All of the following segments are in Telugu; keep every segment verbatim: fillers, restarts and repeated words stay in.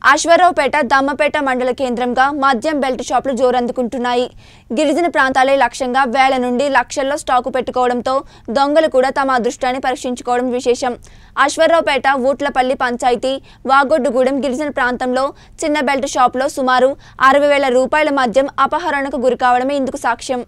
అశ్వరావుపేట దమ్మపేట మండల కేంద్రంగా మద్యం బెల్ట్ షాపులు జోరందుకుంటున్నాయి. గిరిజన ప్రాంతాలే లక్ష్యంగా వేల నుండి లక్షల్లో స్టాకు పెట్టుకోవడంతో దొంగలు కూడా తమ అదృష్టాన్ని పరీక్షించుకోవడం విశేషం. అశ్వరావుపేట ఊట్లపల్లి పంచాయతీ వాగొడ్డుగూడెం గిరిజన ప్రాంతంలో చిన్న బెల్ట్ షాపులో సుమారు అరవై వేల రూపాయల మద్యం అపహరణకు గురికావడమే ఇందుకు సాక్ష్యం.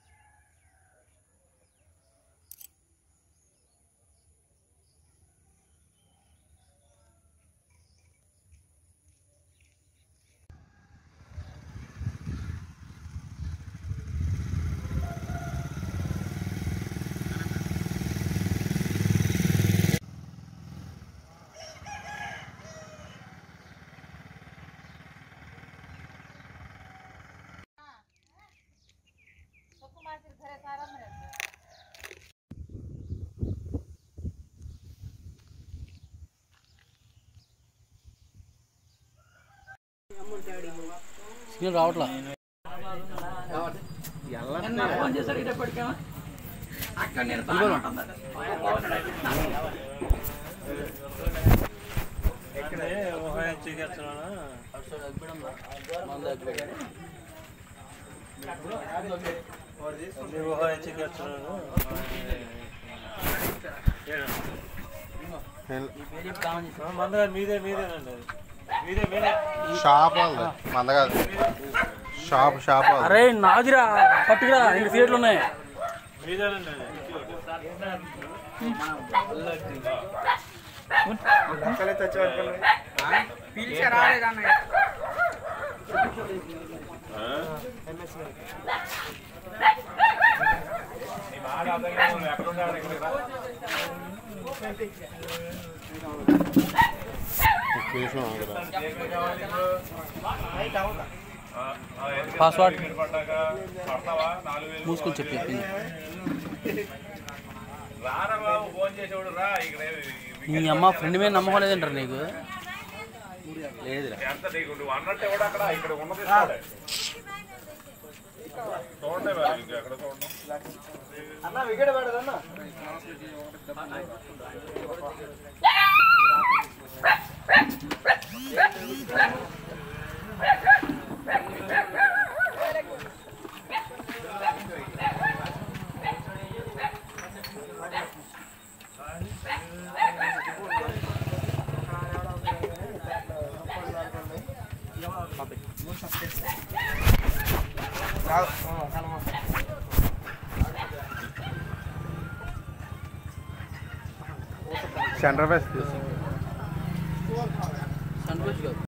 రావట్లా మీదే మీదేనండి మీదే మీదే షాప్ మంద కాదు షాప్ షాప్ అరే నాదిరా పట్టుకురా ఇంక సీట్లు ఉన్నాయి మీదేనండి పాస్వర్డ్ మూసుకొని చెప్పి నీ అమ్మ ఫ్రెండ్ మీద నమ్మకం లేదంటారు నీకు లేదు అన్నట్టు కూడా అక్కడ ఇక్కడ ఉన్నది చూడండి ఎక్కడ చూడండి అన్న వికెట్ పడదన్నా సెంటర్ బెస్ట్ సెంటర్